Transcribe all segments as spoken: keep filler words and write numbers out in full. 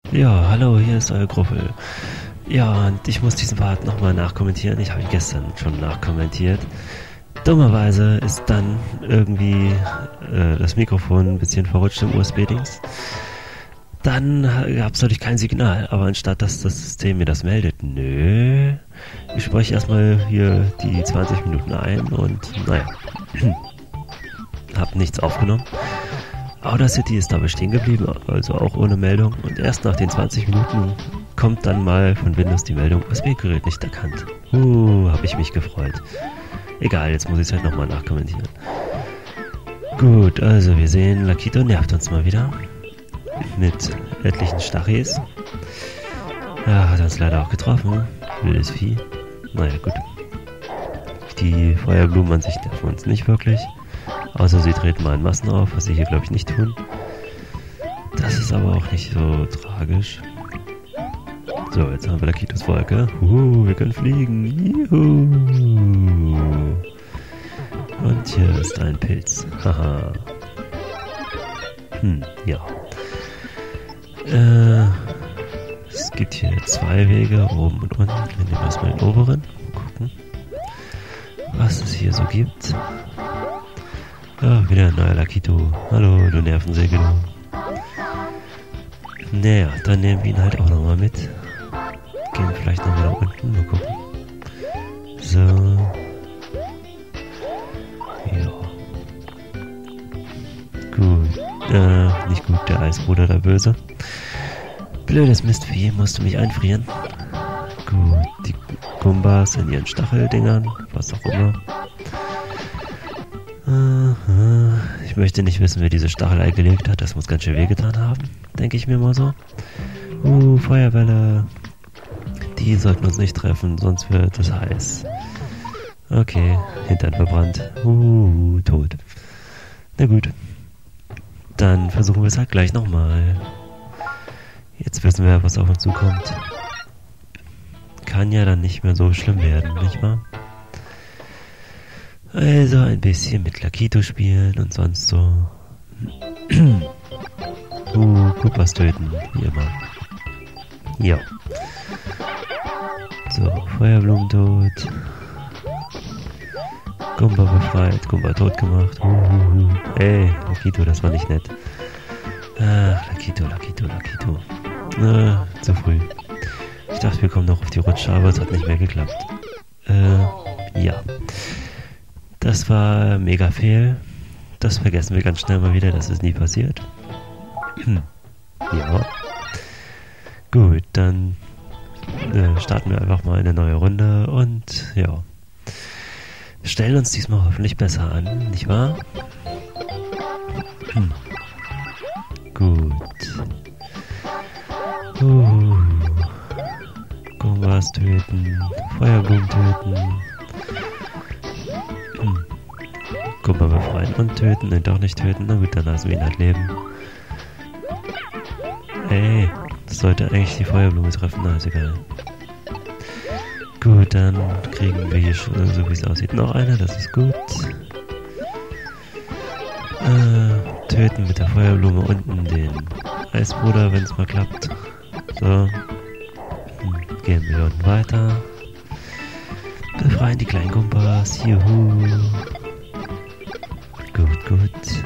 Ja, hallo, hier ist euer Gruffel. Ja, und ich muss diesen Part nochmal nachkommentieren. Ich habe ihn gestern schon nachkommentiert. Dummerweise ist dann irgendwie äh, das Mikrofon ein bisschen verrutscht im U S B-Dings. Dann gab es natürlich kein Signal, aber anstatt dass das System mir das meldet, nö. Ich spreche erstmal hier die zwanzig Minuten ein und naja, hab nichts aufgenommen. Audacity ist dabei stehen geblieben, also auch ohne Meldung. Und erst nach den zwanzig Minuten kommt dann mal von Windows die Meldung, U S B-Gerät nicht erkannt. Uh, hab ich mich gefreut. Egal, jetzt muss ich es halt nochmal nachkommentieren. Gut, also wir sehen, Lakito nervt uns mal wieder. Mit etlichen Stachis. Ja, hat uns leider auch getroffen. Wildes Vieh. Naja, gut. Die Feuerblumen an sich nerven uns nicht wirklich. Außer sie treten mal in Massen auf, was sie hier glaube ich nicht tun. Das ist aber auch nicht so tragisch. So, jetzt haben wir Lakitos Wolke. Uhu, wir können fliegen. Juhu. Und hier ist ein Pilz. Haha. Hm, ja. Äh, es gibt hier zwei Wege, oben und unten. Wir nehmen erstmal den oberen. Gucken, was es hier so gibt. Ah, wieder ein neuer Lakito. Hallo, du Nervensäge. Naja, dann nehmen wir ihn halt auch nochmal mit. Gehen vielleicht nochmal nach unten. Mal gucken. So. Ja. Gut. Äh, nicht gut, der Eisbruder, der Böse. Blödes Mistvieh, musste mich einfrieren. Gut, die Gumbas in ihren Stacheldingern, was auch immer. Ich möchte nicht wissen, wer diese Stachel eingelegt hat. Das muss ganz schön wehgetan haben, denke ich mir mal so. Uh, Feuerwelle. Die sollten uns nicht treffen, sonst wird es heiß. Okay, Hintern verbrannt. Uh, tot. Na gut. Dann versuchen wir es halt gleich nochmal. Jetzt wissen wir, was auf uns zukommt. Kann ja dann nicht mehr so schlimm werden, nicht wahr? Also ein bisschen mit Lakito spielen und sonst so. uh, Kupas töten, wie immer. Ja. So, Feuerblumen tot. Gumba befreit, Gumba tot gemacht. Uh, uh, uh. Ey, Lakito, das war nicht nett. Ah, Lakito, Lakito, Lakito. Na, zu früh. Ich dachte, wir kommen noch auf die Rutsche, aber es hat nicht mehr geklappt. Äh, ja. Das war mega fehl. Das vergessen wir ganz schnell mal wieder, das ist nie passiert. Ja. Gut, dann äh, starten wir einfach mal eine neue Runde und ja. Stellen uns diesmal hoffentlich besser an, nicht wahr? Hm. Gut. Uh. Gumbas töten, Feuerblumen töten. Hm. Gumba befreien und töten, nein, doch nicht töten. Na gut, dann lassen wir ihn halt leben. Ey, das sollte eigentlich die Feuerblume treffen, na ist egal. Gut, dann kriegen wir hier schon, so wie es aussieht, noch eine, das ist gut. Äh, töten mit der Feuerblume unten den Eisbruder, wenn es mal klappt. So. Hm, gehen wir unten weiter. Befreien die kleinen Gumpas. Juhu. Gut, gut.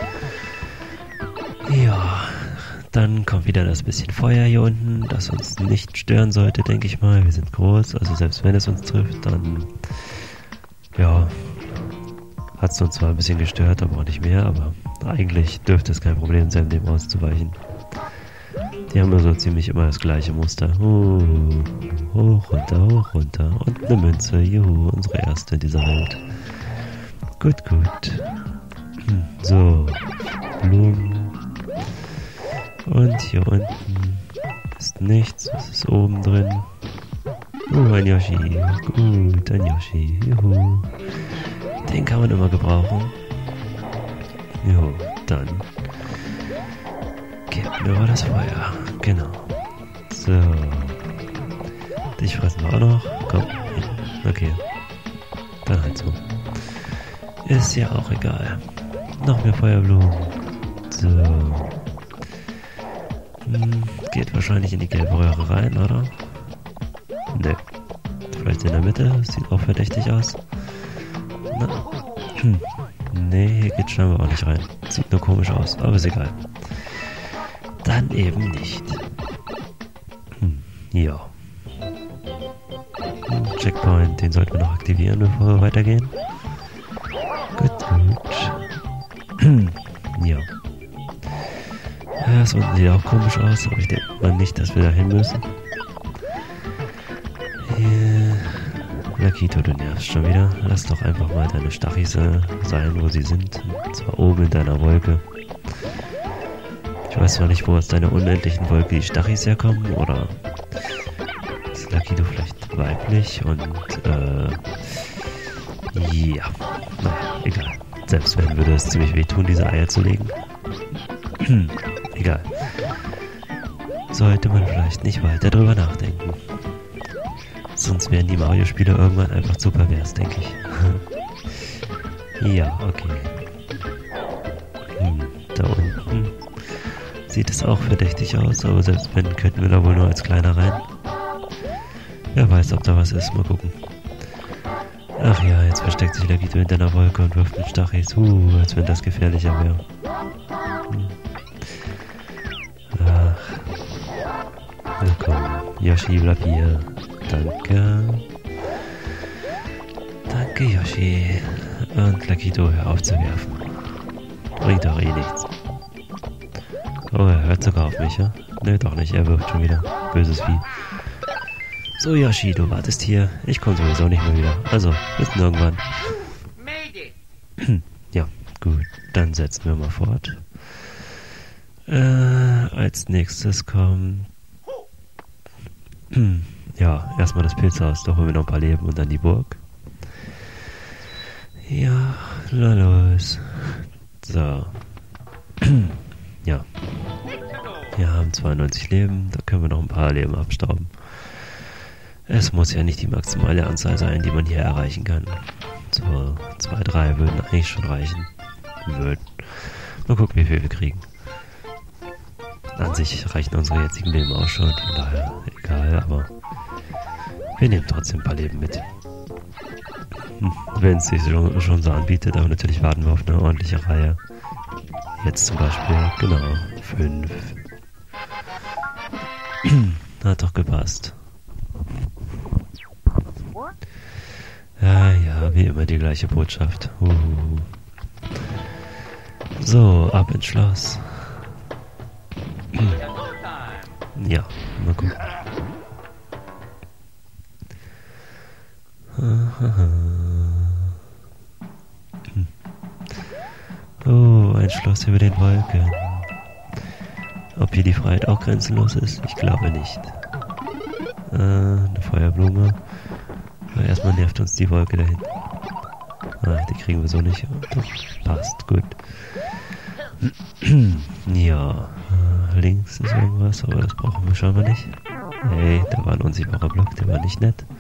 Ja, dann kommt wieder das bisschen Feuer hier unten, das uns nicht stören sollte, denke ich mal. Wir sind groß, also selbst wenn es uns trifft, dann ja, hat es uns zwar ein bisschen gestört, aber auch nicht mehr, aber eigentlich dürfte es kein Problem sein, dem auszuweichen. Die haben ja so ziemlich immer das gleiche Muster. Uh, hoch, runter, hoch, runter. Und eine Münze. Juhu, unsere erste in dieser Welt. Gut, gut. Hm, so. Blumen. Und hier unten ist nichts. Was ist oben drin? Uh, ein Yoshi. Gut, ein Yoshi. Juhu. Den kann man immer gebrauchen. Jo, dann geben wir mal das Feuer. Genau. So. Dich fressen wir auch noch. Komm. Okay. Dann halt so. Ist ja auch egal. Noch mehr Feuerblumen. So. Hm, geht wahrscheinlich in die gelbe Röhre rein, oder? Ne. Vielleicht in der Mitte. Sieht auch verdächtig aus. Na. Hm. Ne, hier geht scheinbar auch nicht rein. Sieht nur komisch aus, aber ist egal. Dann eben nicht. Hm. Ja. Hm, Checkpoint, den sollten wir noch aktivieren, bevor wir weitergehen. Gut, gut. Ja. Ja, das unten sieht auch komisch aus, aber ich denke mal nicht, dass wir da hin müssen. Hier. Lakito, du nervst schon wieder. Lass doch einfach mal deine Stachis äh, sein, wo sie sind. Und zwar oben in deiner Wolke. Ich weiß zwar nicht, wo aus deiner unendlichen Wolke die Stachis herkommen, oder ist Lakito vielleicht weiblich und äh, ja, naja, egal. Selbst wenn, würde es ziemlich wehtun, diese Eier zu legen. Egal. Sollte man vielleicht nicht weiter drüber nachdenken. Sonst werden die Mario-Spiele irgendwann einfach zu pervers, denke ich. Ja, okay. Hm, da unten sieht es auch verdächtig aus, aber selbst wenn, könnten wir da wohl nur als Kleiner rein. Wer weiß, ob da was ist, mal gucken. Ach ja, jetzt versteckt sich Lakito hinter einer Wolke und wirft mit Stachis. Uh, als wenn das gefährlicher wäre. Hm. Ach. Na komm, Yoshi, bleib hier. Danke. Danke, Yoshi. Und Lakito, hör auf zu werfen. Bringt doch eh nichts. Oh, er hört sogar auf mich, ja? Ne, doch nicht, er wirft schon wieder. Böses Vieh. So, Yoshi, du wartest hier. Ich komme sowieso nicht mehr wieder. Also, bis irgendwann. Ja, gut. Dann setzen wir mal fort. Äh, als nächstes kommt... Ja, erstmal das Pilzhaus. Da holen wir noch ein paar Leben und dann die Burg. Ja, na los. So. Ja. Wir haben zweiundneunzig Leben. Da können wir noch ein paar Leben abstauben. Es muss ja nicht die maximale Anzahl sein, die man hier erreichen kann. So, zwei, drei würden eigentlich schon reichen. Würden. Mal gucken, wie viel wir kriegen. An sich reichen unsere jetzigen Leben auch schon, von daher egal, aber wir nehmen trotzdem ein paar Leben mit. Hm, wenn es sich schon, schon so anbietet, aber natürlich warten wir auf eine ordentliche Reihe. Jetzt zum Beispiel, genau, fünf. Hat doch gepasst. Ja, ja, wie immer die gleiche Botschaft. Uh. So, ab ins Schloss. Ja, mal gucken. Oh, ein Schloss über den Wolken. Ob hier die Freiheit auch grenzenlos ist? Ich glaube nicht. Äh, eine Feuerblume. Aber erstmal nervt uns die Wolke da hinten. Ah, die kriegen wir so nicht. Doch, passt, gut. Ja, äh, links ist irgendwas, aber das brauchen wir scheinbar nicht. Hey, da war ein unsichtbarer Block, der war nicht nett.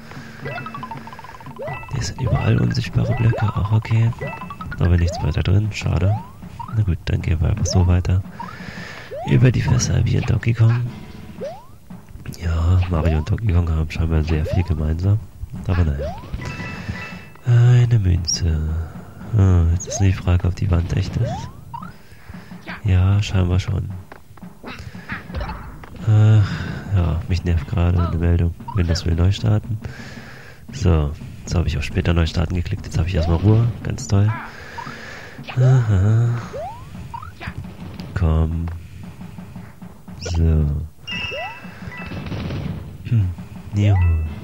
Hier sind überall unsichtbare Blöcke, auch okay. Aber nichts weiter drin, schade. Na gut, dann gehen wir einfach so weiter. Über die Fässer wie in Donkey Kong. Ja, Mario und Donkey Kong haben scheinbar sehr viel gemeinsam. Aber naja. Eine Münze. Ah, jetzt ist nur die Frage, ob die Wand echt ist. Ja, scheinbar schon. Ach, ja, mich nervt gerade eine Meldung. Windows will neu starten. So, jetzt habe ich auf später neu starten geklickt. Jetzt habe ich erstmal Ruhe. Ganz toll. Aha. Komm. So. Hm. Juhu.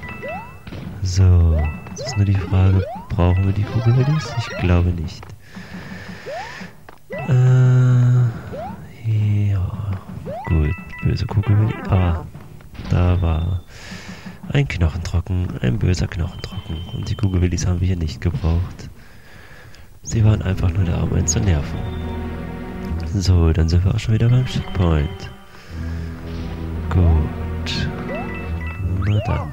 So. Jetzt ist nur die Frage, brauchen wir die Kugelwillis? Ich glaube nicht. Äh. Ja. Gut. Böse Kugelwilli. Ah. Da war ein Knochentrocken. Ein böser Knochentrocken. Und die Kugelwillis haben wir hier nicht gebraucht. Sie waren einfach nur da, um einen zu nerven. So, dann sind wir auch schon wieder beim Checkpoint. Gut. Na dann.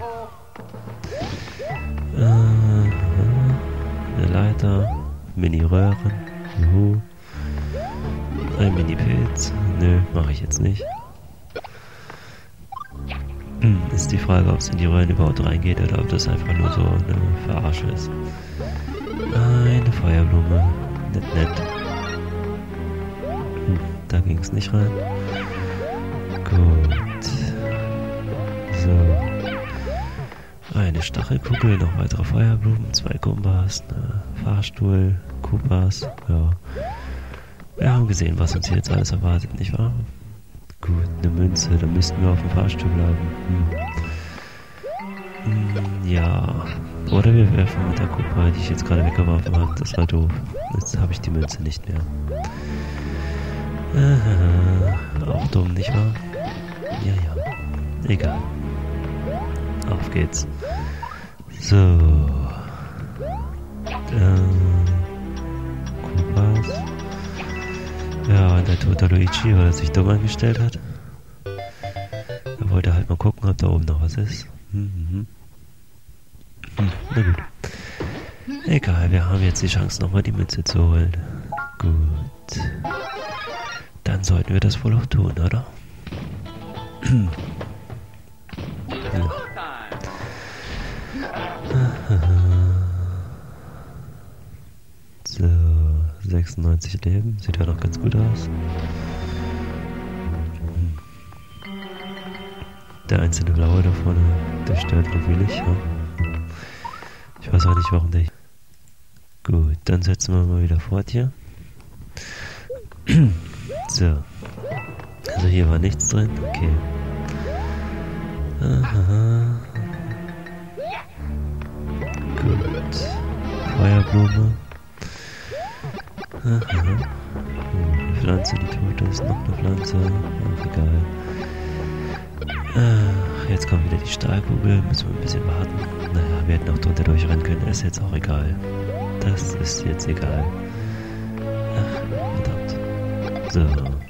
Äh, eine Leiter. Mini-Röhren. Juhu. Ein Mini-Pilz. Nö, mache ich jetzt nicht. Ist die Frage, ob es in die Röhren überhaupt reingeht oder ob das einfach nur so eine Verarsche ist. Eine Feuerblume. Nett, nett. Hm, da ging es nicht rein. Gut. So. Eine Stachelkugel, noch weitere Feuerblumen, zwei Gumbas, ein Fahrstuhl, Koopas. Ja. Wir haben gesehen, was uns hier jetzt alles erwartet, nicht wahr? Gut, eine Münze, da müssten wir auf dem Fahrstuhl bleiben. Hm. Hm, ja. Oder wir werfen mit der Koopa, die ich jetzt gerade weggeworfen habe. Das war doof. Jetzt habe ich die Münze nicht mehr. Aha, auch dumm, nicht wahr? Ja, ja. Egal. Auf geht's. So. Ähm. Koopas. Ja, und der tote Luigi, weil er sich dumm angestellt hat. Er wollte halt mal gucken, ob da oben noch was ist. Hm, hm, hm. Na gut. Egal, wir haben jetzt die Chance, nochmal die Münze zu holen. Gut. Dann sollten wir das wohl auch tun, oder? Ja. So, sechsundneunzig Leben. Sieht ja noch ganz gut aus. Hm. Der einzelne Blaue da vorne, der stört irgendwie nicht. Ja? Ich weiß auch nicht, warum der... Gut, dann setzen wir mal wieder fort hier. So. Also hier war nichts drin. Okay. Aha. Gut. Feuerblume. Aha. Eine Pflanze, die tot ist. Noch eine Pflanze. Ach, egal. Ach, jetzt kommt wieder die Stahlkugel. Müssen wir ein bisschen warten. Naja, wir hätten auch drunter durchrennen können. Ist jetzt auch egal. Das ist jetzt egal. Ach, verdammt. So.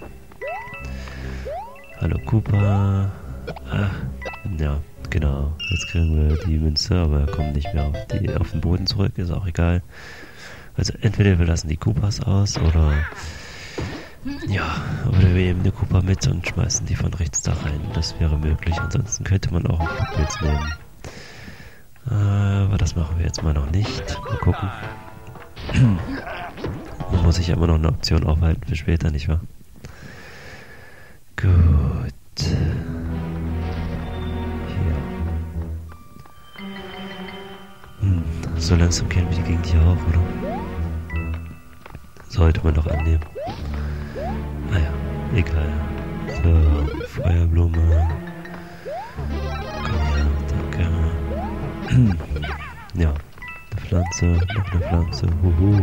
Hallo Koopa. Ach, ja, genau. Jetzt kriegen wir die Münze, aber wir kommen nicht mehr auf, die, auf den Boden zurück. Ist auch egal. Also entweder wir lassen die Koopas aus oder... Ja, oder wir nehmen eine Koopa mit und schmeißen die von rechts da rein. Das wäre möglich. Ansonsten könnte man auch einen Flugpilz nehmen. Aber das machen wir jetzt mal noch nicht. Mal gucken. Man muss sich ja immer noch eine Option aufhalten für später, nicht wahr? Gut. Hier. Hm, so langsam kennen wir die Gegend hier auch, oder? Sollte man doch annehmen. Naja, egal. So, Feuerblume. Komm her, danke. Ja, eine Pflanze, noch eine Pflanze. Huhu.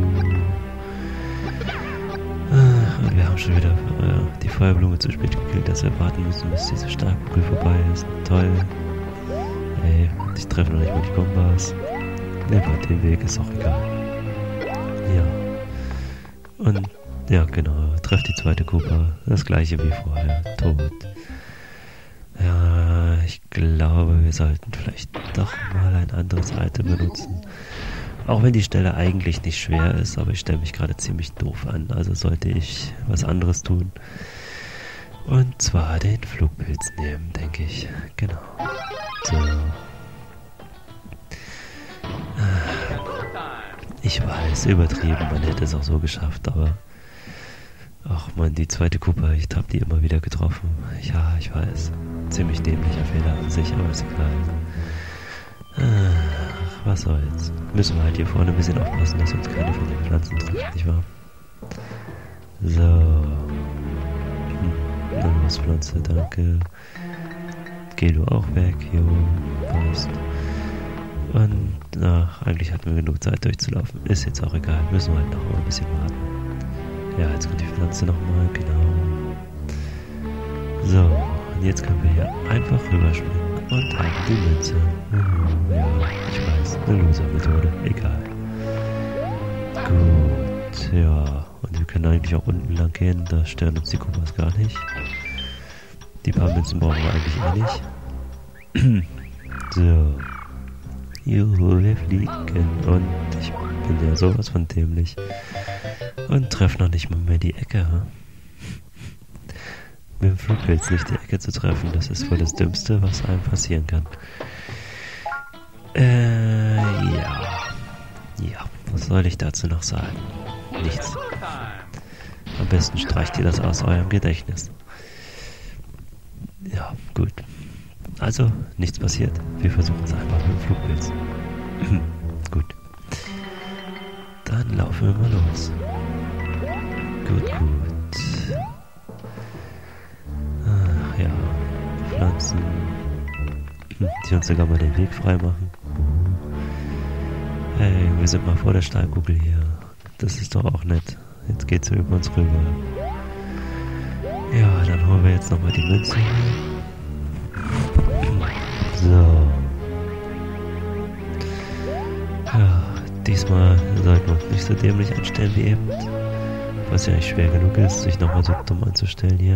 Und wir haben schon wieder äh, die Feuerblume zu spät gekillt, dass wir warten müssen, bis diese Stahlkugel vorbei ist. Toll. Ey, ich treffe noch nicht mal die Gumbas. Ne, bei dem Weg ist auch egal. Ja. Und, ja, genau. Treff die zweite Koopa. Das gleiche wie vorher. Tot. Ja, ich glaube, wir sollten vielleicht doch mal ein anderes Item benutzen. Auch wenn die Stelle eigentlich nicht schwer ist, aber ich stelle mich gerade ziemlich doof an. Also sollte ich was anderes tun. Und zwar den Flugpilz nehmen, denke ich. Genau. So. Ich weiß, übertrieben, man hätte es auch so geschafft, aber... Ach man, die zweite Koopa, ich habe die immer wieder getroffen. Ja, ich weiß. Ziemlich dämlicher Fehler an sich, aber ist egal. Ach, was soll's. Müssen wir halt hier vorne ein bisschen aufpassen, dass uns keine von den Pflanzen trifft, nicht wahr? So. Hm, eine Pflanze, danke. Geh du auch weg, jo, passt. Und, ach, eigentlich hatten wir genug Zeit durchzulaufen. Ist jetzt auch egal, müssen wir halt noch mal ein bisschen warten. Ja, jetzt kommt die Pflanze nochmal, genau. So, und jetzt können wir hier einfach rüberspringen und haben die Münze. Ja, ich weiß, eine Loser-Methode, egal. Gut, ja, und wir können eigentlich auch unten lang gehen, da stören uns die Koopas gar nicht. Die paar Münzen brauchen wir eigentlich eh nicht. So. Juhu, wir fliegen und ich bin ja sowas von dämlich. Und treffe noch nicht mal mehr die Ecke. mit dem Flugpilz nicht die Ecke zu treffen. Das ist wohl das Dümmste, was einem passieren kann. Äh, ja. Ja, was soll ich dazu noch sagen? Nichts. Am besten streicht ihr das aus eurem Gedächtnis. Ja, gut. Also, nichts passiert. Wir versuchen es einfach mit dem Flugpilz. Gut. Dann laufen wir mal los. Gut, gut. Ach ja, Pflanzen, die uns sogar mal den Weg frei machen. Hey, wir sind mal vor der Steinkugel hier. Das ist doch auch nett. Jetzt geht's so über uns rüber. Ja, dann holen wir jetzt nochmal die Münze hier. So. Ja, diesmal sollten wir uns nicht so dämlich anstellen wie eben. Was ja nicht schwer genug ist, sich nochmal so dumm anzustellen hier.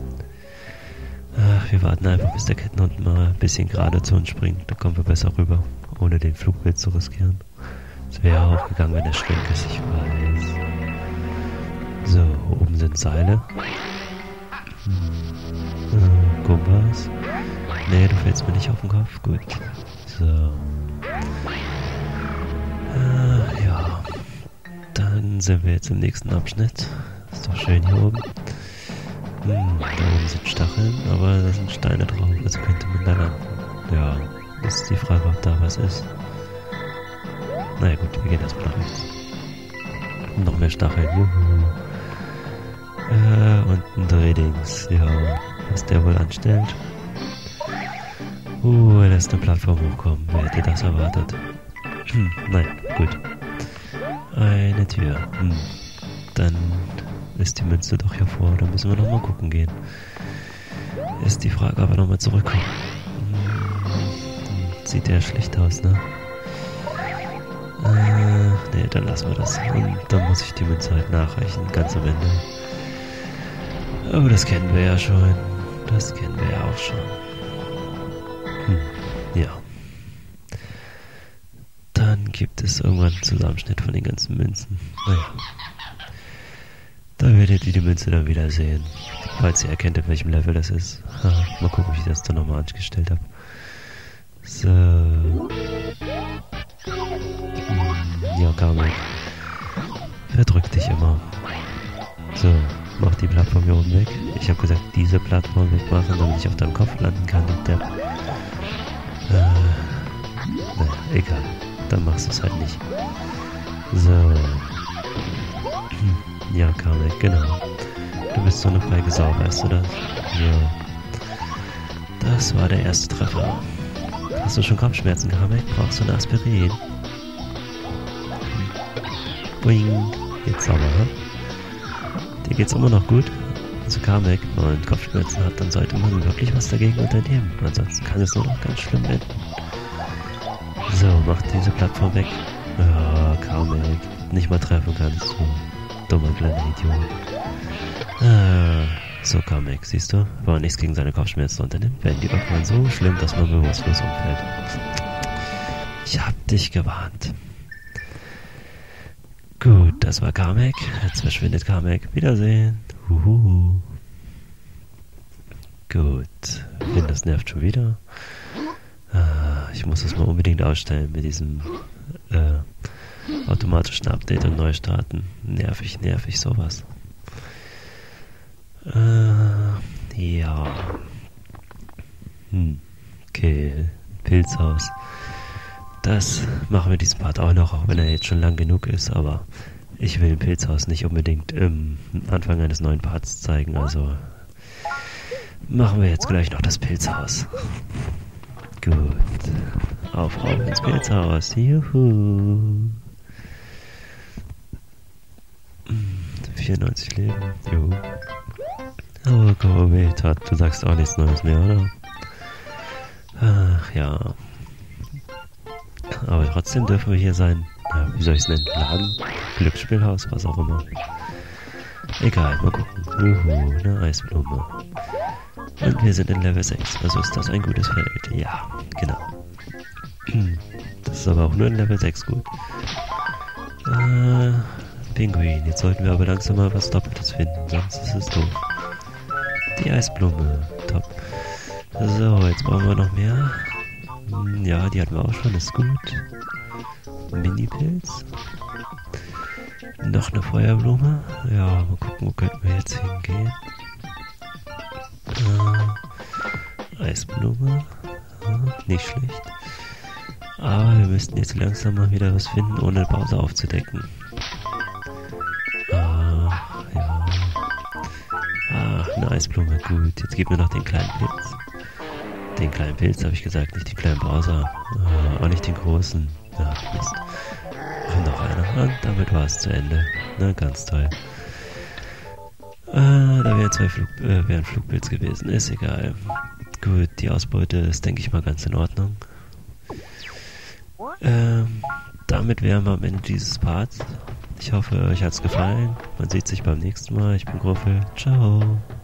Ach, wir warten einfach, bis der Kettenhund mal ein bisschen gerade zu uns springt. Dann kommen wir besser rüber, ohne den Flugbild zu riskieren. Das wäre auch gegangen, wenn der schräg ist, ich weiß. So, oben sind Seile. Hm. Äh, Kompass. Nee, du fällst mir nicht auf den Kopf. Gut. So. Äh, ja. Dann sind wir jetzt im nächsten Abschnitt. Ist doch schön hier oben. Hm, da oben sind Stacheln, aber da sind Steine drauf, also könnte man da landen. Ja, ist die Frage, ob da was ist. Naja gut, wir gehen erstmal nach rechts. Noch mehr Stacheln, juhu. Äh, und ein Drehdings, ja. Was der wohl anstellt. Uh, er lässt eine Plattform hochkommen. Wer hätte das erwartet? Hm, nein, gut. Eine Tür. Hm. Dann ist die Münze doch hier vor. Da müssen wir nochmal gucken gehen. Ist die Frage, ob wir nochmal zurückkommen. Hm. Sieht ja schlecht aus, ne? Äh, ne, dann lassen wir das. Und dann muss ich die Münze halt nachreichen, ganz am Ende. Aber das kennen wir ja schon. Das kennen wir ja auch schon. Hm, ja. Dann gibt es irgendwann einen Zusammenschnitt von den ganzen Münzen. Naja. Da werdet ihr die Münze dann wieder sehen. Falls ihr erkennt, in welchem Level das ist. Ha, mal gucken, wie ich das dann nochmal angestellt habe. So. Hm, ja, Carmen. Verdrück dich immer. So, mach die Plattform hier oben weg. Ich habe gesagt, diese Plattform wegmachen, damit ich auf deinem Kopf landen kann. Und der, äh, naja, egal. Dann machst du es halt nicht. So. Hm. Ja, Carmen, genau. Du bist so eine feige Sau, weißt du das? Ja. Das war der erste Treffer. Hast du schon Kopfschmerzen, Carmen? Brauchst du eine Aspirin? Boing. Jetzt sauber, hm? Dir geht's immer noch gut? Also Carmen und Kopfschmerzen hat, dann sollte man wirklich was dagegen unternehmen. Ansonsten kann es nur noch ganz schlimm enden. So, mach diese Plattform weg. Ja, Carmen, nicht mal treffen kannst du. Dummer kleiner Idiot. Ah, so, Carmack, siehst du? Wenn man nichts gegen seine Kopfschmerzen unternimmt, werden die irgendwann so schlimm, dass man bewusstlos umfällt. Ich hab dich gewarnt. Gut, das war Carmack. Jetzt verschwindet Carmack. Wiedersehen. Huhuhu. Gut. Denn das nervt schon wieder. Ah, ich muss das mal unbedingt ausstellen mit diesem äh, automatischen Update und Neustarten. Nervig, nervig, sowas. Äh, ja. Hm. Okay, Pilzhaus. Das machen wir diesen Part auch noch, auch wenn er jetzt schon lang genug ist, aber ich will ein Pilzhaus nicht unbedingt im Anfang eines neuen Parts zeigen, also machen wir jetzt gleich noch das Pilzhaus. Gut. Auf, auf ins Pilzhaus. Juhu. vierundneunzig Leben. Juhu. Oh, Covid hat. Du sagst auch nichts Neues mehr, oder? Ach ja. Aber trotzdem dürfen wir hier sein. Ja, wie soll ich es nennen? Laden? Glücksspielhaus? Was auch immer. Egal, mal gucken. Juhu, eine Eisblume. Und wir sind in Level sechs, also ist das ein gutes Feld. Ja, genau. Das ist aber auch nur in Level sechs gut. Äh, Pinguin. Jetzt sollten wir aber langsam mal was Doppeltes finden, sonst ist es doof. die Eisblume. Top. So, jetzt brauchen wir noch mehr. Hm, ja, die hatten wir auch schon, ist gut. Mini-Pilz. Noch eine Feuerblume. Ja, mal gucken, wo könnten wir jetzt hingehen. Äh, Eisblume. Ja, nicht schlecht. Aber wir müssten jetzt langsam mal wieder was finden, ohne Pause aufzudecken. Ah, ja. Ach, eine Eisblume, gut. Jetzt gib mir noch den kleinen Pilz. Den kleinen Pilz habe ich gesagt, nicht den kleinen Browser. Ah, auch nicht den großen. Ja, Mist. Und noch einer. Und damit war es zu Ende. Na, ganz toll. Ah, da wären zwei Flug, äh, wären Flugpilz gewesen. Ist egal. Gut, die Ausbeute ist, denke ich mal, ganz in Ordnung. Ähm, damit wären wir am Ende dieses Parts. Ich hoffe, euch hat es gefallen. Man sieht sich beim nächsten Mal. Ich bin Gruffel. Ciao.